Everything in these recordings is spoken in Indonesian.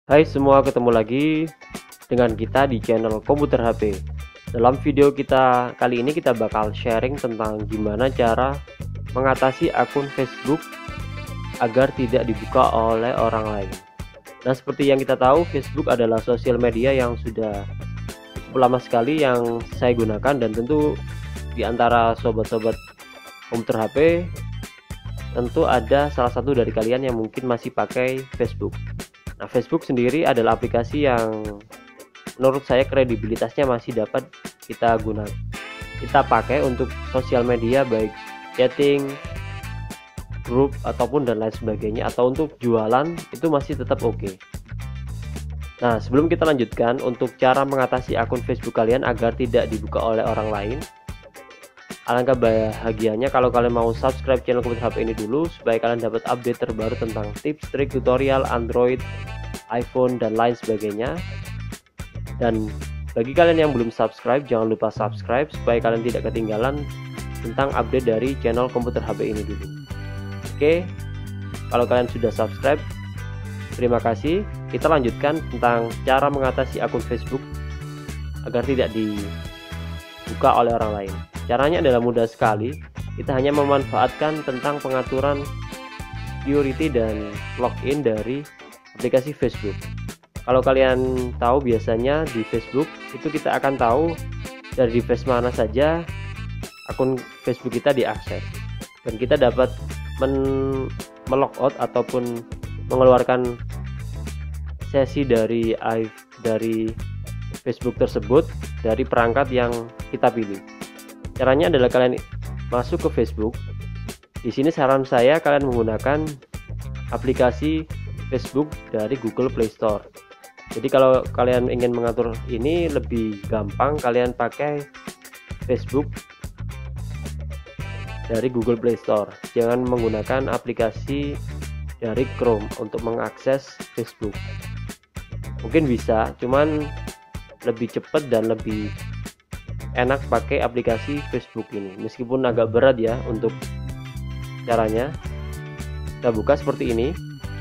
Hai semua, ketemu lagi dengan kita di channel Komputer HP. Dalam video kita kali ini kita bakal sharing tentang gimana cara mengatasi akun Facebook agar tidak dibuka oleh orang lain. Nah, seperti yang kita tahu, Facebook adalah sosial media yang sudah cukup lama sekali yang saya gunakan, dan tentu di antara sobat-sobat komputer HP tentu ada salah satu dari kalian yang mungkin masih pakai Facebook. Nah, Facebook sendiri adalah aplikasi yang menurut saya kredibilitasnya masih dapat kita pakai untuk sosial media, baik chatting, grup, ataupun dan lain sebagainya, atau untuk jualan itu masih tetap oke. Nah, sebelum kita lanjutkan untuk cara mengatasi akun Facebook kalian agar tidak dibuka oleh orang lain, alangkah bahagianya kalau kalian mau subscribe channel Komputer HP ini dulu, supaya kalian dapat update terbaru tentang tips, trik, tutorial Android, iPhone, dan lain sebagainya. Dan bagi kalian yang belum subscribe, jangan lupa subscribe supaya kalian tidak ketinggalan tentang update dari channel Komputer HP ini dulu. Oke, kalau kalian sudah subscribe, terima kasih. Kita lanjutkan tentang cara mengatasi akun Facebook agar tidak dibuka oleh orang lain. Caranya adalah mudah sekali. Kita hanya memanfaatkan tentang pengaturan security dan login dari aplikasi Facebook. Kalau kalian tahu, biasanya di Facebook itu kita akan tahu dari device mana saja akun Facebook kita diakses, dan kita dapat melogout ataupun mengeluarkan sesi dari Facebook tersebut dari perangkat yang kita pilih. Caranya adalah kalian masuk ke Facebook. Di sini saran saya kalian menggunakan aplikasi Facebook dari Google Play Store. Jadi kalau kalian ingin mengatur ini lebih gampang, kalian pakai Facebook dari Google Play Store. Jangan menggunakan aplikasi dari Chrome untuk mengakses Facebook. Mungkin bisa, cuman lebih cepat dan lebih enak pakai aplikasi Facebook ini, meskipun agak berat ya untuk caranya. Kita buka seperti ini.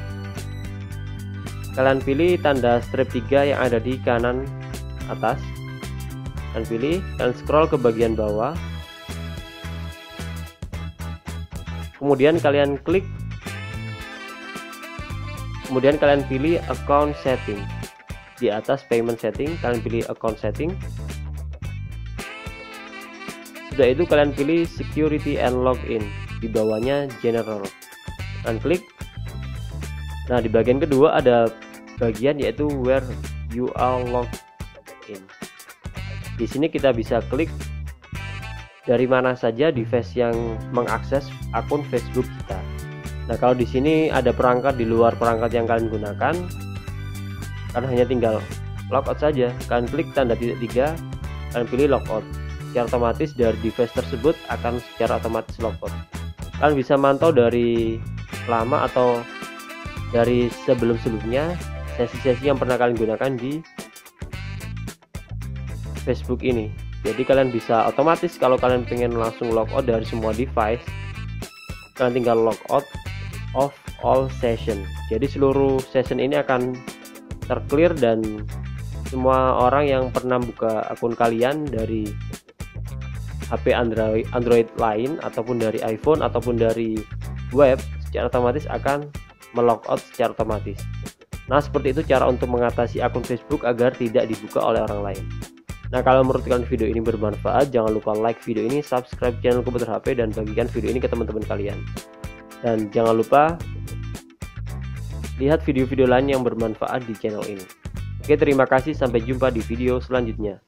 Kalian pilih tanda strip 3 yang ada di kanan atas, dan pilih dan scroll ke bagian bawah. Kemudian kalian klik, kemudian kalian pilih account setting. Di atas payment setting kalian pilih account setting. Sudah itu kalian pilih security and login, di bawahnya general, dan klik. Nah, di bagian kedua ada bagian yaitu where you are logged in. Di sini kita bisa klik dari mana saja device yang mengakses akun Facebook kita. Nah, kalau di sini ada perangkat di luar perangkat yang kalian gunakan, kalian hanya tinggal logout saja. Kalian klik tanda titik 3, kalian pilih logout. Secara otomatis dari device tersebut akan secara otomatis logout. Kalian bisa mantau dari lama atau dari sebelum-sebelumnya sesi-sesi yang pernah kalian gunakan di Facebook ini. Jadi kalian bisa otomatis kalau kalian pengen langsung logout dari semua device, kalian tinggal logout of all session. Jadi seluruh session ini akan terclear, dan semua orang yang pernah buka akun kalian dari HP Android lain, ataupun dari iPhone, ataupun dari web, secara otomatis akan melogout secara otomatis. Nah, seperti itu cara untuk mengatasi akun Facebook agar tidak dibuka oleh orang lain. Nah, kalau menurut kalian video ini bermanfaat, jangan lupa like video ini, subscribe channel Komputer HP, dan bagikan video ini ke teman-teman kalian. Dan jangan lupa lihat video-video lain yang bermanfaat di channel ini. Oke, terima kasih, sampai jumpa di video selanjutnya.